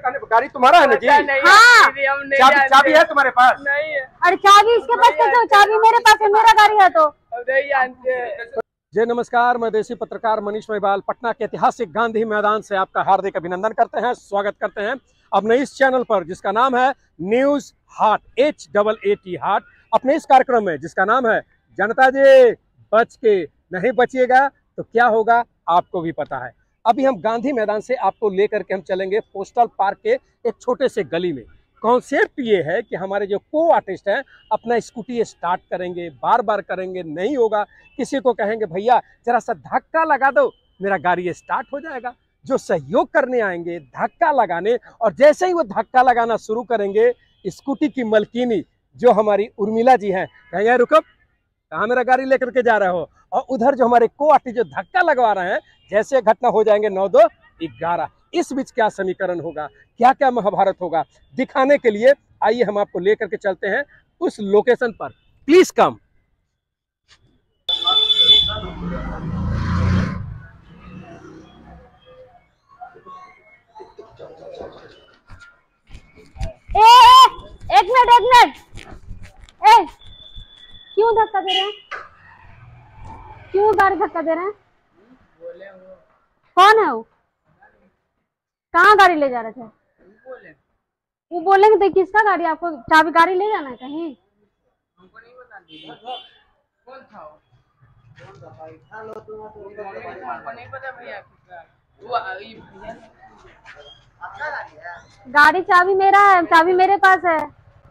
कहने गाड़ी तुम्हारा है ना जी? हाँ। चाबी है तुम्हारे पास? नहीं है। अरे चाबी इसके पास कैसे हो? चाबी मेरे पास है, मेरा गाड़ी है तो। जय नमस्कार, मैं देसी पत्रकार मनीष महिवाल पटना के ऐतिहासिक गांधी मैदान से आपका हार्दिक अभिनंदन करते हैं, स्वागत करते हैं अपने इस चैनल पर जिसका नाम है न्यूज हाट, HAAT हाट। अपने इस कार्यक्रम में जिसका नाम है जनता जी बच के नहीं बचिएगा तो क्या होगा आपको भी पता है। अभी हम गांधी मैदान से आपको लेकर के हम चलेंगे पोस्टल पार्क के एक छोटे से गली में। कॉन्सेप्ट ये है कि हमारे जो को आर्टिस्ट हैं अपना स्कूटी स्टार्ट करेंगे, बार बार करेंगे, नहीं होगा किसी को कहेंगे भैया जरा सा धक्का लगा दो, मेरा गाड़ी स्टार्ट हो जाएगा। जो सहयोग करने आएंगे धक्का लगाने, और जैसे ही वो धक्का लगाना शुरू करेंगे स्कूटी की मलकिनी जो हमारी उर्मिला जी हैं, कहें यार रुको, कहाँ मेरा गाड़ी लेकर के जा रहे हो। और उधर जो हमारे को आर्टिस्ट जो धक्का लगवा रहे हैं, जैसे घटना हो जाएंगे 9-2-11। इस बीच क्या समीकरण होगा, क्या क्या महाभारत होगा, दिखाने के लिए आइए हम आपको लेकर के चलते हैं उस लोकेशन पर। Please come. एक मिनट क्यों धक्का दे रहे हैं? क्यों गाड़ी धक्का दे रहे हैं? कौन है वो? कहाँ गाड़ी ले जा रहे थे? वो बोलेंगे तो किसका गाड़ी? आपको चाबी गाड़ी ले जाना है कहीं? हमको नहीं पता। कौन था वो? हमको नहीं पता भैया किसका। गाड़ी चाबी मेरा है, चाबी मेरे पास है।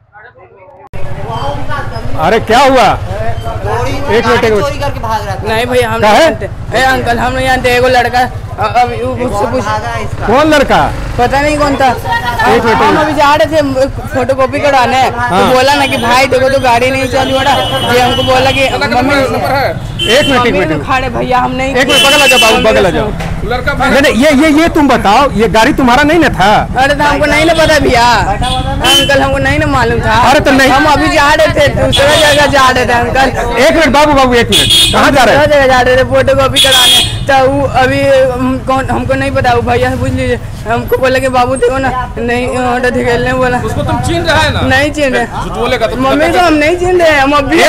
अरे क्या हुआ? एक मिनट चोरी करके भाग रहा था। नहीं भैया हम नहीं जानते। अंकल हम नहीं जानते। एगो लड़का अभी मुझसे पूछ। कौन लड़का? पता नहीं कौन था। हम अभी जा रहे थे फोटो कॉपी कराने, तो बोला ना कि भाई देखो तो गाड़ी नहीं चालू हो रहा। ये हमको बोला कि मम्मी एक मिनट खाड़े भैया हम नहीं। एक मिनट बगल आ जाओ बाबू, बगल आ जाओ। लड़का नहीं, ये तुम बताओ, ये गाड़ी तुम्हारा नहीं ना था? अरे तो हमको नहीं ना पता भैया, अंकल हमको नहीं ना मालूम था। अरे तो नहीं, हम अभी जा रहे थे दूसरा जगह जा रहे थे अंकल। एक मिनट बाबू एक मिनट, कहाँ जा रहे हैं? जगह जा रहे थे फोटो कॉपी कराने। तो वो अभी हमको नहीं पता, वो भैया से पूछ लीजिए। हमको बोला कि बाबू देखो ना, नहीं ऑटो खेलने बोला। उसको तुम छीन रहा है ना? नहीं छीन रहे, झूठ बोलेगा तो मम्मी तो हम नहीं छीन रहे। हम अभी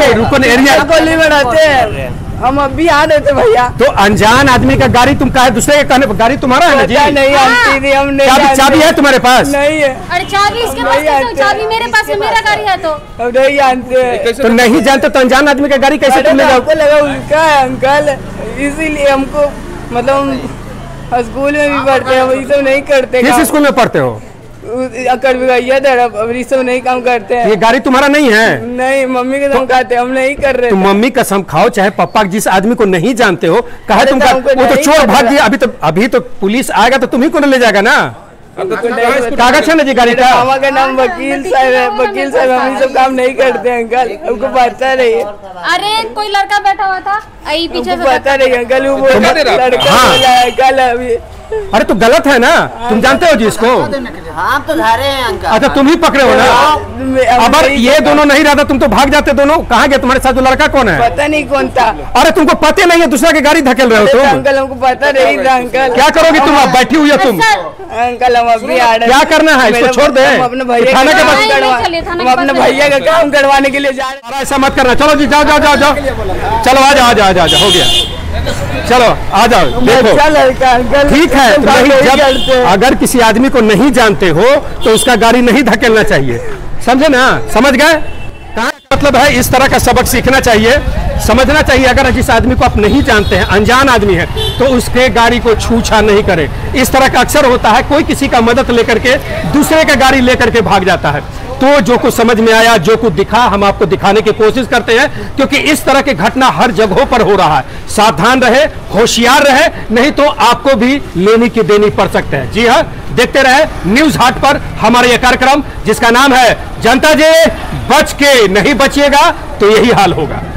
गली में रहते हैं, हम अभी आ रहे थे भैया। तो अनजान आदमी का गाड़ी तुम कहा दूसरे के कहने पर गाड़ी तुम्हारा है ना जी? नहीं आंटी थी, हम नहीं। चाबी है तुम्हारे पास? नहीं है। अरे चाबी इसके पास कैसे हो? चाबी मेरे पास है, मेरा गाड़ी है तो। नहीं जानते। तो नहीं जानते तो अनजान आदमी का गाड़ी कैसे तुम ले जाओ? हमको लगा उसका है अंकल, इसीलिए हमको मतलब स्कूल में भी पढ़ते हैं, ये सब नहीं करते। किस स्कूल में पढ़ते हो? अकर ये सब नहीं काम करते हैं। ये गाड़ी तुम्हारा नहीं है? नहीं, मम्मी के तुम खाते, हम नहीं कर रहे। तुम मम्मी कसम खाओ चाहे पापा, जिस आदमी को नहीं जानते हो कहा तुम, वो तो चोर भाग गया। अभी तो पुलिस आएगा तो तुम्ही को ले जाएगा ना। कागज है ना जी गाड़ी का? मामा का नाम वकील साहब है। वकील साहब हम सब काम नहीं करते अंकल, हमको पता नहीं है। अरे कोई लड़का बैठा हुआ था पीछे से, पता नहीं अंकल, वो लड़का कल अभी। अरे तो गलत है ना, तुम जानते हो जी इसको? हम तो धारे हैं अंकल। अच्छा तुम ही पकड़े हो ना? अगर ये दोनों नहीं रहता तुम तो भाग जाते दोनों। कहाँ गए तुम्हारे साथ जो लड़का? कौन है? पता नहीं कौन था। अरे तुमको पता नहीं है, दूसरा की गाड़ी धकेल रहे हो तुम। अंकल हमको पता नहीं था अंकल। क्या करोगी तुम? अब बैठी हुई हो तुम। अंकल हम अभी आ रहे। क्या करना है? इसको छोड़ दे। अपने भैया थाने के हम अपने भैया का काम करवाने के लिए जा रहे हैं। ऐसा मत करना। चलो जी जाओ, चलो आ जाओ, हो गया, चलो आ जाओ। देखो ठीक है, जब अगर किसी आदमी को नहीं जानते हो तो उसका गाड़ी नहीं धकेलना चाहिए, समझे ना? समझ गए? मतलब है इस तरह का सबक सीखना चाहिए, समझना चाहिए। अगर जिस आदमी को आप नहीं जानते हैं, अनजान आदमी है, तो उसके गाड़ी को छूछा नहीं करे। इस तरह का अक्सर होता है, कोई किसी का मदद लेकर के दूसरे का गाड़ी लेकर के भाग जाता है। तो जो कुछ समझ में आया, जो कुछ दिखा, हम आपको दिखाने की कोशिश करते हैं, क्योंकि इस तरह की घटना हर जगहों पर हो रहा है। सावधान रहे, होशियार रहे, नहीं तो आपको भी लेनी की देनी पड़ सकते हैं। जी हाँ, देखते रहे न्यूज हाट पर हमारा यह कार्यक्रम जिसका नाम है जनता जी बच के नहीं बचिएगा तो यही हाल होगा।